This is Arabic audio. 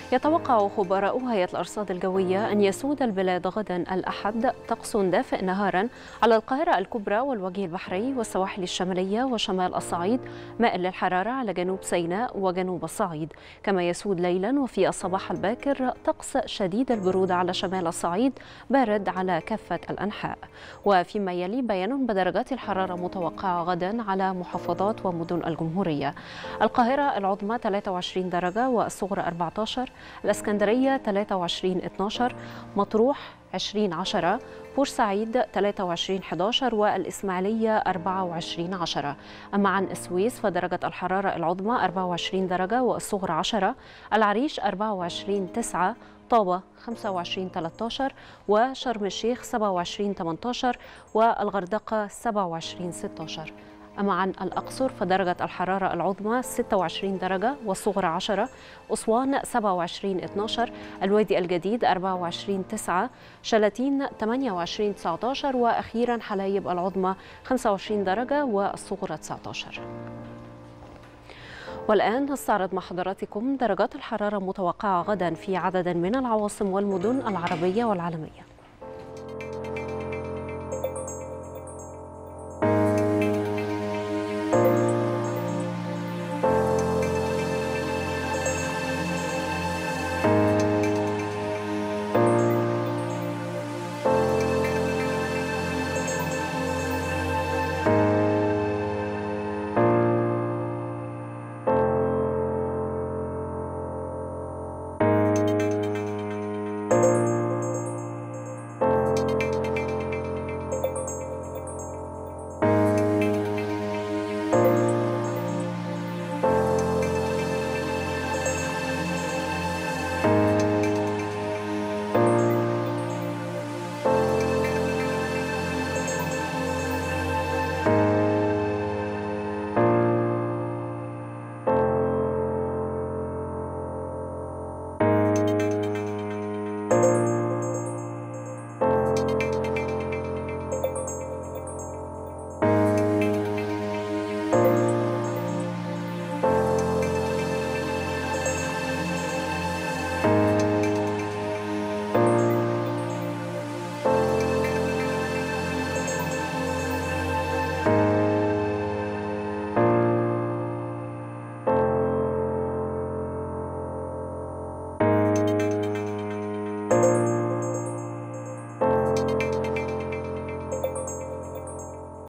يتوقع خبراء هيئة الأرصاد الجوية أن يسود البلاد غدا الأحد طقس دافئ نهارا على القاهرة الكبرى والوجه البحري والسواحل الشمالية وشمال الصعيد، مائل للحرارة على جنوب سيناء وجنوب الصعيد. كما يسود ليلا وفي الصباح الباكر طقس شديد البرودة على شمال الصعيد، بارد على كافة الأنحاء. وفيما يلي بيان بدرجات الحرارة متوقعة غدا على محافظات ومدن الجمهورية: القاهرة العظمى 23 درجة والصغرى 14، الإسكندرية 23-12، مطروح 20-10، بورسعيد 23-11، والإسماعيلية 24-10. أما عن السويس فدرجة الحرارة العظمى 24 درجة والصغرى 10، العريش 24-9، طابة 25-13، وشرم الشيخ 27-18، والغردقة 27-16. أما عن الأقصر فدرجة الحرارة العظمى 26 درجة والصغرى 10، أسوان 27-12، الوادي الجديد 24-9، شلاتين 28-19، وأخيرا حلايب العظمى 25 درجة والصغرى 19. والآن نستعرض مع حضراتكم درجات الحرارة المتوقعة غدا في عدد من العواصم والمدن العربية والعالمية.